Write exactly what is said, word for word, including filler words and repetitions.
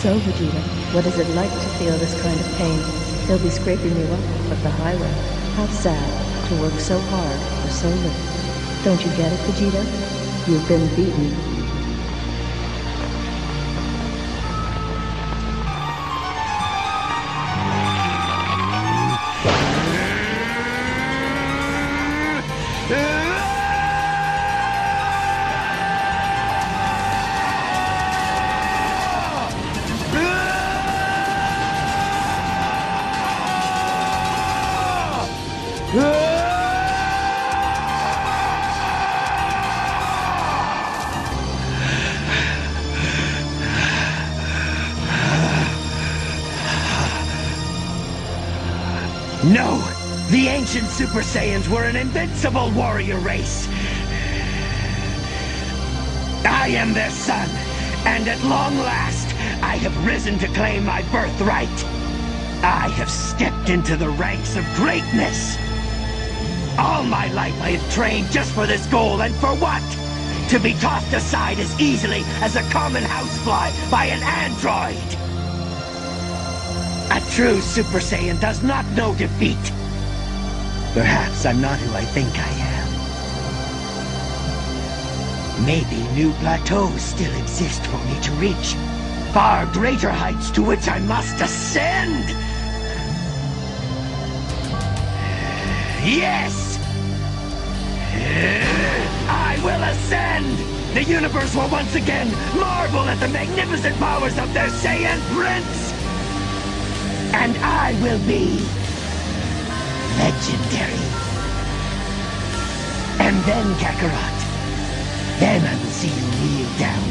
So, Vegeta, what is it like to feel this kind of pain? They'll be scraping you up up the highway. How sad to work so hard for so little. Don't you get it, Vegeta? You've been beaten. No! The ancient Super Saiyans were an invincible warrior race! I am their son, and at long last, I have risen to claim my birthright! I have stepped into the ranks of greatness! All my life I have trained just for this goal, and for what? To be tossed aside as easily as a common housefly by an android! A true Super Saiyan does not know defeat. Perhaps I'm not who I think I am. Maybe new plateaus still exist for me to reach. Far greater heights to which I must ascend! Yes! I will ascend! The universe will once again marvel at the magnificent powers of their Saiyan Prince! And I will be legendary. And then, Kakarot, then I will see you kneel down